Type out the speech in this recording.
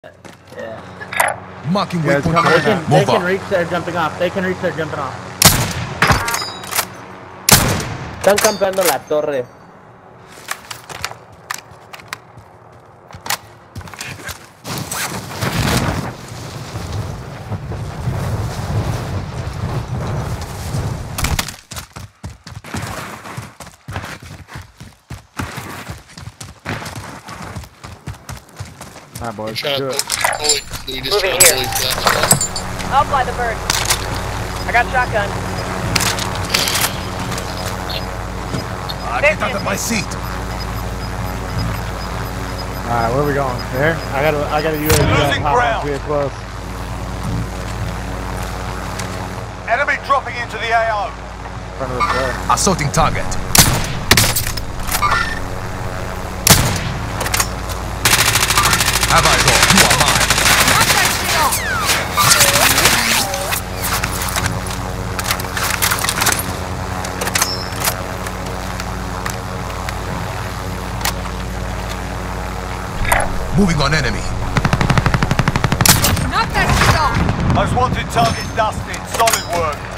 Yeah. Marking Yeah, waypoint. They can reach their jumping off. They can reach their jumping off. Están campeando la torre. Alright, boys. Shot Do it. Moving here. I'll fly the bird. I got shotgun. Get out of my seat. Alright, where are we going? There? I got a UAV. Losing ground. We're close. Enemy dropping into the AO. In front of the flare. Assaulting target. Have I go? You are mine. Moving on enemy. Most wanted targets dusted. Solid work.